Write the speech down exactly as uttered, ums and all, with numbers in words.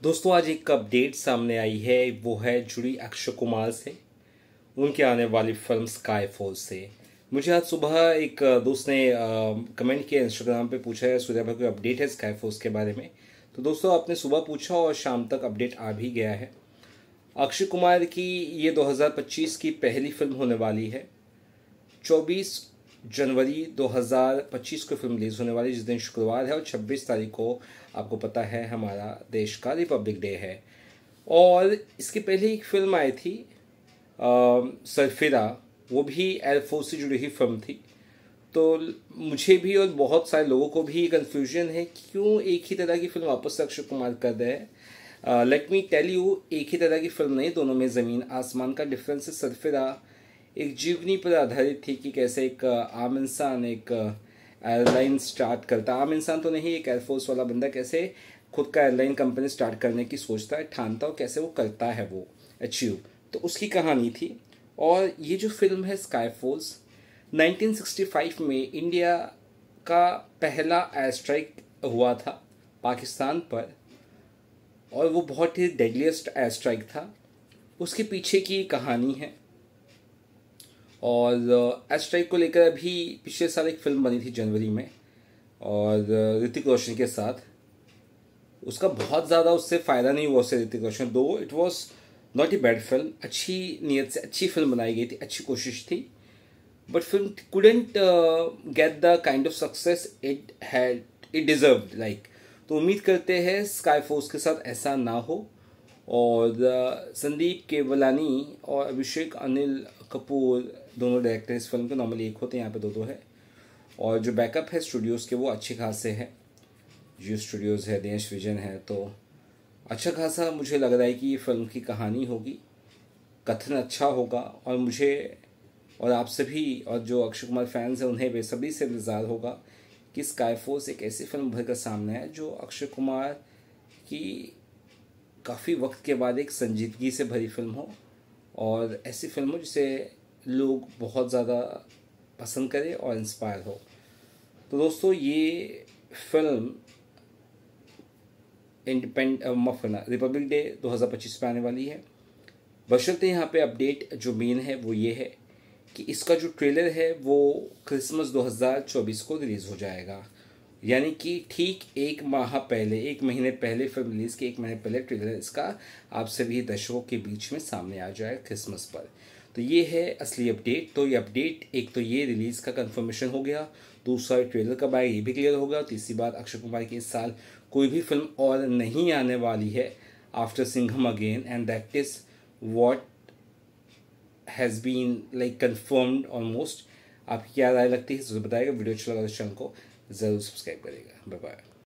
दोस्तों आज एक अपडेट सामने आई है, वो है जुड़ी अक्षय कुमार से, उनके आने वाली फिल्म स्काई फॉल से। मुझे आज सुबह एक दोस्त ने कमेंट किया इंस्टाग्राम पे, पूछा है सूर्या भाई कोई अपडेट है स्काई फॉल्स के बारे में। तो दोस्तों आपने सुबह पूछा और शाम तक अपडेट आ भी गया है। अक्षय कुमार की ये दो हज़ार पच्चीस की पहली फिल्म होने वाली है। चौबीस जनवरी दो हज़ार पच्चीस को फिल्म रिलीज होने वाली, जिस दिन शुक्रवार है, और छब्बीस तारीख को आपको पता है हमारा देश का रिपब्लिक डे है। और इसके पहले एक फिल्म आई थी सरफिरा, वो भी एयरफोर्स से जुड़ी हुई फिल्म थी। तो मुझे भी और बहुत सारे लोगों को भी कन्फ्यूजन है क्यों एक ही तरह की फिल्म वापस से अक्षय कुमार कर रहे हैं। लेट मी टेल यू, एक ही तरह की फिल्म नहीं, दोनों में ज़मीन आसमान का डिफरेंस है। सरफिरा एक जीवनी पर आधारित थी कि कैसे एक आम इंसान एक एयरलाइन स्टार्ट करता, आम इंसान तो नहीं, एक एयरफोर्स वाला बंदा कैसे खुद का एयरलाइन कंपनी स्टार्ट करने की सोचता है, ठानता है, कैसे वो करता है वो अचीव, तो उसकी कहानी थी। और ये जो फिल्म है Sky Force, nineteen sixty five में इंडिया का पहला एयर स्ट्राइक हुआ था पाकिस्तान पर, और वो बहुत ही डेडलीस्ट एयर स्ट्राइक था। उसके पीछे की कहानी है। और एयर स्ट्राइक को लेकर अभी पिछले साल एक फिल्म बनी थी जनवरी में, और ऋतिक रोशन के साथ। उसका बहुत ज़्यादा उससे फ़ायदा नहीं हुआ उससे Hrithik Roshan, though it was not a bad film, अच्छी नीयत से अच्छी फिल्म बनाई गई थी, अच्छी कोशिश थी, but film couldn't get the kind of success it had it deserved like. तो उम्मीद करते हैं स्काई फोर्स के साथ ऐसा ना हो। और संदीप केवलानी और अभिषेक अनिल कपूर दोनों डायरेक्टर इस फिल्म के, नॉर्मली एक होते हैं, यहाँ पे दो दो है। और जो बैकअप है स्टूडियोज़ के वो अच्छे खासे हैं, जियो स्टूडियोज़ है, दिनेश विजन है, तो अच्छा खासा मुझे लग रहा है कि ये फिल्म की कहानी होगी, कथन अच्छा होगा। और मुझे और आप सभी और जो अक्षय कुमार फैंस हैं उन्हें बेसब्री से इंतज़ार होगा कि स्काई फोर्स एक ऐसी फिल्म भर कर सामने है जो अक्षय कुमार की काफ़ी वक्त के बाद एक संजीदगी से भरी फिल्म हो, और ऐसी फिल्म हो जिसे लोग बहुत ज़्यादा पसंद करें और इंस्पायर हो। तो दोस्तों ये फिल्म इंडिपेंड मफना रिपब्लिक डे दो हज़ार पच्चीस में आने वाली है। बशर्ते यहाँ पे अपडेट जो मेन है वो ये है कि इसका जो ट्रेलर है वो क्रिसमस दो हज़ार चौबीस को रिलीज़ हो जाएगा, यानी कि ठीक एक माह पहले, एक महीने पहले फिल्म रिलीज़ के एक महीने पहले ट्रेलर इसका आप सभी दर्शकों के बीच में सामने आ जाएगा क्रिसमस पर। तो ये है असली अपडेट। तो ये अपडेट, एक तो ये रिलीज़ का कंफर्मेशन हो गया, दूसरा ट्रेलर कब आएगा ये भी क्लियर हो गया, और तीसरी बात अक्षय कुमार की इस साल कोई भी फिल्म और नहीं आने वाली है after Singham again, and that is what has been like confirmed almost. आपकी क्या राय लगती है ज़रूर बताइएगा। वीडियो अच्छा लगा तो चैनल को ज़रूर सब्सक्राइब करिएगा। Bye bye.